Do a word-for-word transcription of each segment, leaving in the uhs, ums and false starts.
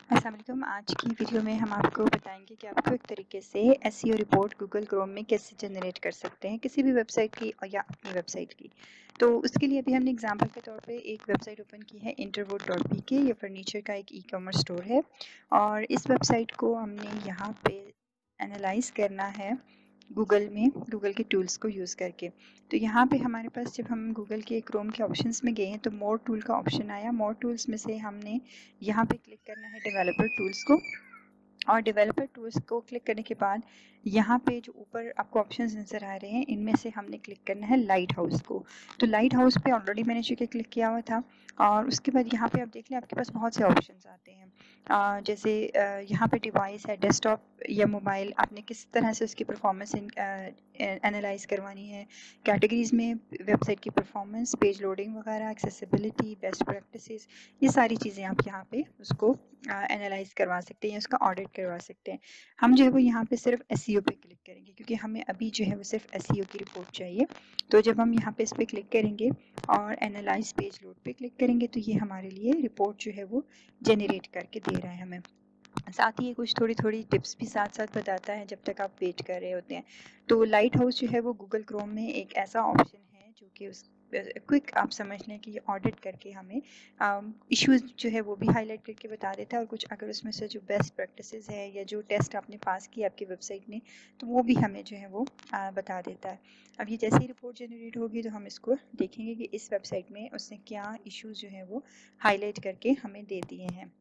अस्सलाम वालेकुम। आज की वीडियो में हम आपको बताएंगे कि आप क्विक तरीके से एसईओ रिपोर्ट गूगल क्रोम में कैसे जनरेट कर सकते हैं किसी भी वेबसाइट की या अपनी वेबसाइट की। तो उसके लिए अभी हमने एग्जांपल के तौर पे एक वेबसाइट ओपन की है इंटरवुड डॉट पी के। ये फर्नीचर का एक ई कॉमर्स स्टोर है और इस वेबसाइट को हमने यहाँ पे एनालाइज करना है गूगल में, गूगल के टूल्स को यूज़ करके। तो यहाँ पे हमारे पास जब हम गूगल के क्रोम के ऑप्शंस में गए हैं तो मोर टूल का ऑप्शन आया। मोर टूल्स में से हमने यहाँ पे क्लिक करना है डेवलपर टूल्स को, और डेवलपर टूल्स को क्लिक करने के बाद यहाँ पे जो ऊपर आपको ऑप्शंस नज़र आ रहे हैं इनमें से हमने क्लिक करना है लाइट हाउस को। तो लाइट हाउस पे ऑलरेडी मैंने चूँकि क्लिक किया हुआ था और उसके बाद यहाँ पे आप देख लें आपके पास बहुत से ऑप्शंस आते हैं। आ, जैसे आ, यहाँ पे डिवाइस है, डेस्कटॉप या मोबाइल, आपने किस तरह से उसकी परफॉर्मेंस एनालाइज करवानी है, कैटेगरीज में वेबसाइट की परफॉर्मेंस, पेज लोडिंग वगैरह, एक्सेसिबिलिटी, बेस्ट प्रैक्टिसेस, ये सारी चीज़ें आप यहाँ पे उसको एनालाइज करवा सकते हैं या उसका ऑडिट करवा सकते हैं। हम जो है वो यहाँ पे सिर्फ एसईओ पे क्लिक करेंगे क्योंकि हमें अभी जो है वो सिर्फ एसईओ की रिपोर्ट चाहिए। तो जब हम यहाँ पे इस पर क्लिक करेंगे और एनालाइज पेज लोड पे क्लिक करेंगे तो ये हमारे लिए रिपोर्ट जो है वो जनरेट करके दे रहा है हमें। साथ ही ये कुछ थोड़ी थोड़ी टिप्स भी साथ साथ बताता है जब तक आप वेट कर रहे होते हैं। तो लाइट हाउस जो है वो गूगल क्रोम में एक ऐसा ऑप्शन है जो कि उस क्विक आप समझ लें कि ये ऑडिट करके हमें इश्यूज जो है वो भी हाईलाइट करके बता देता है, और कुछ अगर उसमें से जो बेस्ट प्रैक्टिसेस है या जो टेस्ट आपने पास किया आपकी वेबसाइट ने तो वो भी हमें जो है वो आ, बता देता है। अब ये जैसे ही रिपोर्ट जनरेट होगी तो हम इसको देखेंगे कि इस वेबसाइट में उसने क्या इश्यूज जो है वो हाईलाइट करके हमें दे दिए हैं।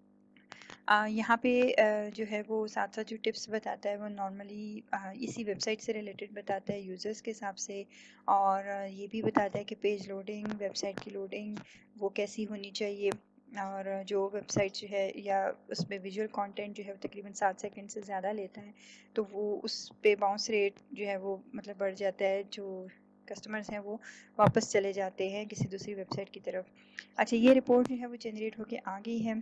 आ, यहाँ पे आ, जो है वो साथ साथ जो टिप्स बताता है वो नॉर्मली इसी वेबसाइट से रिलेटेड बताता है यूज़र्स के हिसाब से, और आ, ये भी बताता है कि पेज लोडिंग, वेबसाइट की लोडिंग वो कैसी होनी चाहिए, और जो वेबसाइट जो है या उसमें विजुअल कंटेंट जो है वो तकरीबन सात सेकंड से ज़्यादा लेता है तो वो उस पे बाउंस रेट जो है वो मतलब बढ़ जाता है, जो कस्टमर्स हैं वो वापस चले जाते हैं किसी दूसरी वेबसाइट की तरफ। अच्छा, ये रिपोर्ट जो है वो जनरेट होके आ गई है।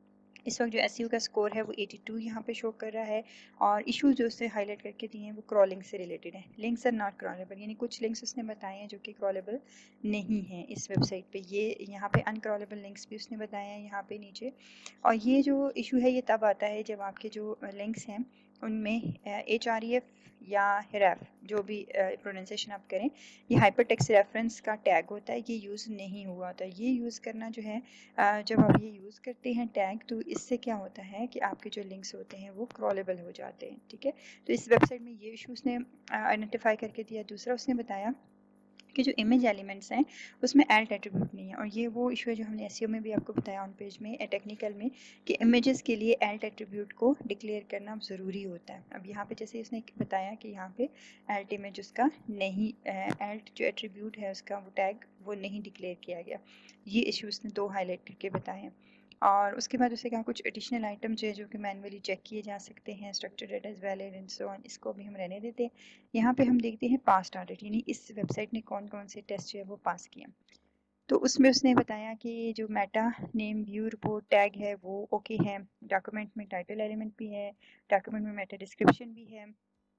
इस वक्त जो एसईओ का स्कोर है वो बयासी यहाँ पे शो कर रहा है, और इश्यूज जो उसने हाईलाइट करके दिए हैं वो क्रॉलिंग से रिलेटेड है। लिंक्स आर नॉट क्रॉलेबल, यानी कुछ लिंक्स उसने बताए हैं जो कि क्रॉलेबल नहीं हैं इस वेबसाइट पे। ये यहाँ पे अनक्रॉलेबल लिंक्स भी उसने बताए हैं यहाँ पे नीचे। और ये जो इशू है ये तब आता है जब आपके जो लिंक्स हैं उनमें एच आर ई एफ या हिराफ जो भी प्रोनाउंसिएशन आप करें, ये हाइपर टेक्स्ट रेफरेंस का टैग होता है, ये यूज़ नहीं हुआ होता। ये यूज़ करना जो है जब आप ये यूज़ करते हैं टैग तो इससे क्या होता है कि आपके जो लिंक्स होते हैं वो क्रॉलेबल हो जाते हैं। ठीक है, तो इस वेबसाइट में ये इशू उसने आइडेंटिफाई करके दिया। दूसरा उसने बताया कि जो इमेज एलिमेंट्स हैं उसमें एल्ट एट्रीब्यूट नहीं है, और ये वो इशू है जो हमने एसईओ में भी आपको बताया ऑन पेज में टेक्निकल में कि इमेजेस के लिए एल्ट एट्रीब्यूट को डिक्लेयर करना ज़रूरी होता है। अब यहाँ पे जैसे उसने बताया कि यहाँ पे एल्ट इमेज उसका नहीं, एल्ट जो एट्रीब्यूट है उसका वो टैग वो नहीं डिक्लेयर किया गया। ये इशू उसने दो हाईलाइट करके बताए हैं। और उसके बाद उसे कहा कुछ एडिशनल आइटम जो है जो कि मैनुअली चेक किए जा सकते हैं, structured data is valid and so on, इसको भी हम रहने देते हैं। यहाँ पे हम देखते हैं पास्ट ऑडिट, यानी इस वेबसाइट ने कौन कौन से टेस्ट जो है वो पास किए। तो उसमें उसने बताया कि जो meta name view report tag है वो ओके है, डॉक्यूमेंट में टाइटल एलिमेंट भी है, डॉक्यूमेंट में मेटा डिस्क्रिप्शन भी है,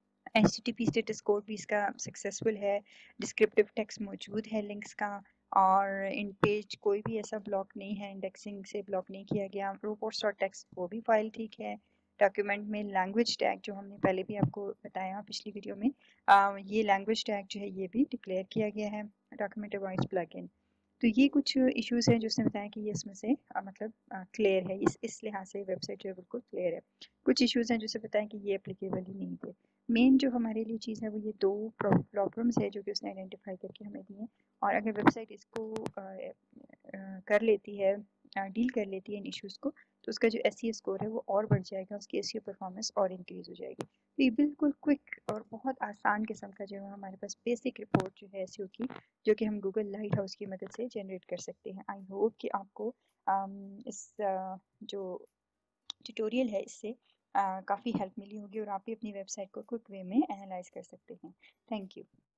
H T T P status code भी इसका सक्सेसफुल है, डिस्क्रिप्टिव टेक्स्ट मौजूद है लिंक्स का, और इन पेज कोई भी ऐसा ब्लॉक नहीं है, इंडेक्सिंग से ब्लॉक नहीं किया गया, रोपोर्ट्स और टेक्स्ट वो भी फाइल ठीक है। डॉक्यूमेंट में लैंग्वेज टैग जो हमने पहले भी आपको बताया पिछली वीडियो में, आ, ये लैंग्वेज टैग जो है ये भी डिक्लेयर किया गया है। डॉक्यूमेंट वॉइस प्लगइन, तो ये कुछ इश्यूज हैं जो उसने बताया कि ये इसमें से आ, मतलब क्लियर है, इस इस लिहाज से वेबसाइट जो है बिल्कुल क्लियर है। कुछ इश्यूज हैं जो उसने बताया कि ये एप्लीकेबल ही नहीं थे। मेन जो हमारे लिए चीज़ है वो ये दो प्रॉब्लम्स है जो कि उसने आइडेंटिफाई करके हमें दी हैं, और अगर वेबसाइट इसको आ, आ, कर लेती है, डील कर लेती है इन इश्यूज़ को, तो उसका जो एस स्कोर है वो और बढ़ जाएगा, उसकी एस परफॉर्मेंस और इंक्रीज़ हो जाएगी। तो ये बिल्कुल क्विक और बहुत आसान किस्म का जो है हमारे पास बेसिक रिपोर्ट जो है एस की, जो कि हम गूगल लाइट हाउस की मदद से जनरेट कर सकते हैं। आई होप कि आपको आम, इस आ, जो ट्यूटोरियल है इससे काफ़ी हेल्प मिली होगी और आप भी अपनी वेबसाइट को क्विक वे में एनालाइज कर सकते हैं। Thank you.